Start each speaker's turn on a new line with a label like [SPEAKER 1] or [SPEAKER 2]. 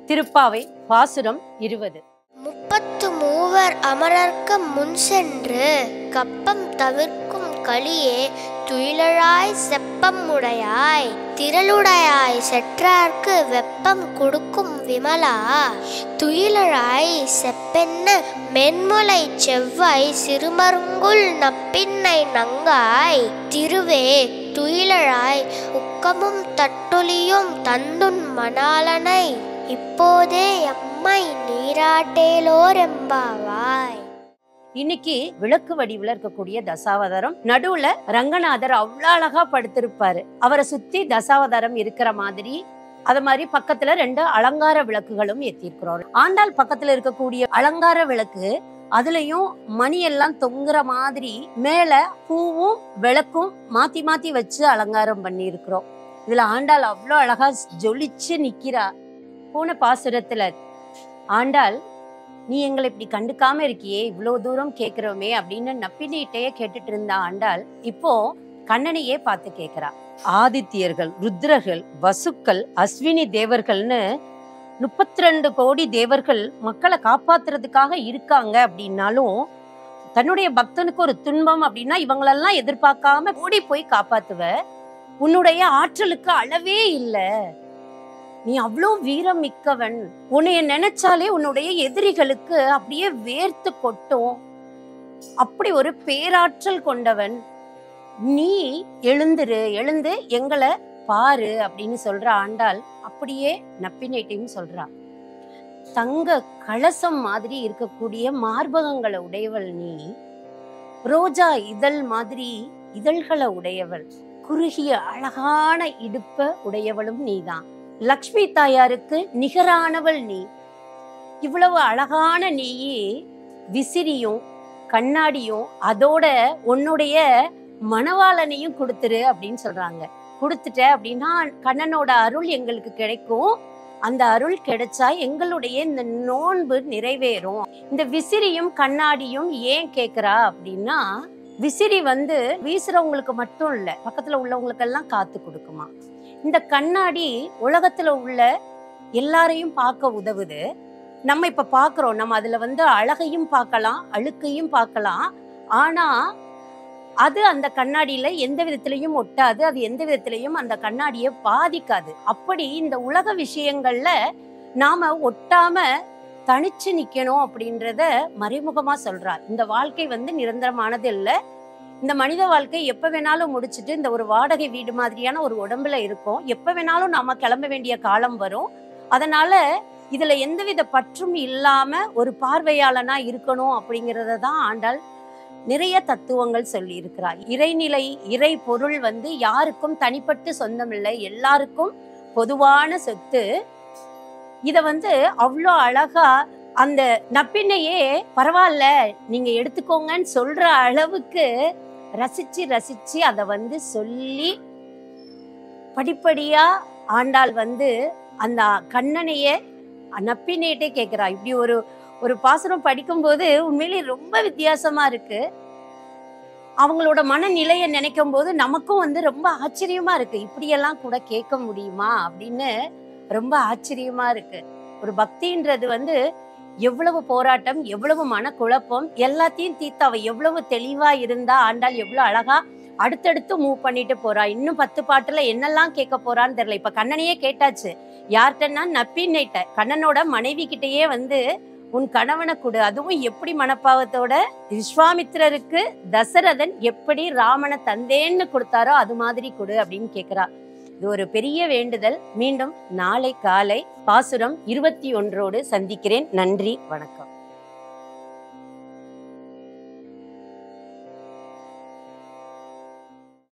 [SPEAKER 1] திருப்பாவை பாசுரம் 20.
[SPEAKER 2] முப்பத்து மூவர் அமரர்க்கு முன் சென்று கப்பம் தவிர்க்கும் களியே துயிலழாய் செப்பம் உடையாய் திரளுடையாய் செற்றார்க்கு வெப்பம் கொடுக்கும் விமலா துயிலழாய் செப்பென்ன மென்முலை செவ்வாய் சிறுமருங்குல் நப்பின்னை நங்காய் திருவே துயிலழாய் உக்கமும் தட்டொலியும் தந்துன் மணாலனை இப்போதே எம்மை நீராட்டேலோரெம்பாவாய்.
[SPEAKER 1] இன்னைக்கு விளக்கு வடிவுல இருக்கக்கூடிய தசாவதாரம், நடுவுல ரங்கநாதர் அவ்வளவு அழகா படுத்திருப்பாரு. அவரை சுத்தி தசாவதாரம் இருக்கிற மாதிரி, அது மாதிரி பக்கத்துல 2 அலங்கார விளக்குகளும் ஏத்திருக்கிறோம். ஆண்டாள் பக்கத்துல இருக்கக்கூடிய அலங்கார விளக்கு, அதுலயும் மணி எல்லாம் தொங்குற மாதிரி மேல பூவும் விளக்கும் மாத்தி மாத்தி வச்சு அலங்காரம் பண்ணி இருக்கிறோம். இதுல ஆண்டாள் அவ்வளவு அழகா ஜொலிச்சு நிக்கிறா. போன பாசுரத்துல ஆண்டாள், நீ எங்களை இப்படி கண்டுக்காம இருக்கியே, இவ்வளவு தூரம் கேட்கிறோமே அப்படின்னு நப்பினிட்டையே கேட்டுட்டு இருந்த ஆண்டாள் இப்போ கண்ணனையே பார்த்து கேட்கிறா. ஆதித்யர்கள், ருத்ரர்கள், வசுக்கள், அஸ்வினி தேவர்கள்னு 32 கோடி தேவர்கள் மக்களை காப்பாத்துறதுக்காக இருக்காங்க அப்படின்னாலும், தன்னுடைய பக்தனுக்கு ஒரு துன்பம் அப்படின்னா இவங்களெல்லாம் எதிர்பார்க்காம ஓடி போய் காப்பாத்துவ. உன்னுடைய ஆற்றலுக்கு அளவே இல்லை, நீ அவ்வளோ வீரம் மிக்கவன். உன்னைய நினைச்சாலே உன்னுடைய எதிரிகளுக்கு அப்படியே வேர்த்து கொட்டும். அப்படி ஒரு பேராற்றல் கொண்டவன் நீ. எழுந்துரு, எழுந்து எங்களை பாரு அப்படின்னு சொல்ற ஆண்டாள் அப்படியே நப்பினேட்டையும் சொல்றா. தங்க கலசம் மாதிரி இருக்கக்கூடிய மார்பகங்களை உடையவள் நீ. ரோஜா இதழ் மாதிரி இதழ்களை உடையவள். குறுகிய அழகான இடுப்ப உடையவளும் நீதான். லக்ஷ்மி தாயாருக்கு நிகரானவள் நீ. இவ்வளவு அழகான நீயே விசிறியும் கண்ணாடியும் அதோட உன்னுடைய மணவாளனையும் கொடுத்துரு அப்படின்னு சொல்றாங்க. கொடுத்துட்ட அப்படின்னா கண்ணனோட அருள் எங்களுக்கு கிடைக்கும். அந்த அருள் கிடைச்சா எங்களுடைய இந்த நோன்பு நிறைவேறும். இந்த விசிறியும் கண்ணாடியும் ஏன் கேக்குறா அப்படின்னா, விசிறி வீசுறவங்களுக்கு மட்டும் இல்ல, பக்கத்துல உள்ளவங்களுக்கு எல்லாம் காத்து கொடுக்குமா. இந்த கண்ணாடி உலகத்துல உள்ள எல்லாரையும் பார்க்க உதவுது. நம்ம இப்ப பாக்குறோம், நம்ம அதுல அழகையும் பார்க்கலாம், அழுக்கையும் பார்க்கலாம். ஆனா அது அந்த கண்ணாடியில எந்த விதத்திலையும் ஒட்டாது, அது எந்த விதத்திலையும் அந்த கண்ணாடியை பாதிக்காது. அப்படி இந்த உலக விஷயங்கள்ல நாம ஒட்டாம தனிச்சு நிக்கணும் அப்படின்றத மறைமுகமா சொல்றார். இந்த வாழ்க்கை நிரந்தரமானது இல்லை. இந்த மனித வாழ்க்கை எப்ப வேணாலும் முடிச்சுட்டு இந்த ஒரு வாடகை வீடு மாதிரியான ஒரு உடம்புல இருக்கும். எப்ப வேணாலும் நாம கிளம்ப வேண்டிய காலம் வரும். அதனால இதுல எந்தவித பற்றும் இல்லாம ஒரு பார்வையாளனா இருக்கணும் அப்படிங்கறத தான் ஆண்டாள் நிறைய தத்துவங்கள் சொல்லி இருக்கிறார். இறைநிலை, இறை பொருள் யாருக்கும் தனிப்பட்டு சொந்தம் இல்லை, எல்லாருக்கும் பொதுவான சொத்து. இத அவ்வளோ அழகா அந்த நப்பினையே பரவாயில்ல நீங்க எடுத்துக்கோங்கன்னு சொல்ற அளவுக்கு ரசிச்சு ரசிச்சு அத சொல்லி படிப்படியா ஆண்டாள் அந்த கண்ணனைய நப்பினேட்டே கேட்கிறா. இப்படி ஒரு பாசுரம் படிக்கும்போது உண்மையிலே ரொம்ப வித்தியாசமா இருக்கு. அவங்களோட மனநிலையை நினைக்கும் போது நமக்கும் ரொம்ப ஆச்சரியமா இருக்கு. இப்படியெல்லாம் கூட கேட்க முடியுமா அப்படின்னு ரொம்ப ஆச்சரியமா இருக்கு. ஒரு பக்தின்றது எவ்வளவு போராட்டம், எவ்வளவு மனக்குழப்பம், எல்லாத்தையும் தீர்த்து அவ எவ்வளவு தெளிவா இருந்தா ஆண்டாள் எவ்வளவு அழகா அடுத்தடுத்து மூவ் பண்ணிட்டு போறா. இன்னும் 10 பாட்டுல என்னெல்லாம் கேட்க போறான்னு தெரியல. இப்ப கண்ணனையே கேட்டாச்சு. யார்கிட்டன்னா நப்பின்னைட்ட, கண்ணனோட மனைவி கிட்டயே உன் கணவனை கொடு. அதுவும் எப்படி மனப்பாவத்தோட, விஸ்வாமித்திரருக்கு தசரதன் எப்படி ராமனை தந்தேன்னு கொடுத்தாரோ அது மாதிரி கொடு அப்படின்னு கேக்குறா. இது ஒரு பெரிய வேண்டுதல். மீண்டும் நாளை காலை பாசுரம் 21 சந்திக்கிறேன். நன்றி, வணக்கம்.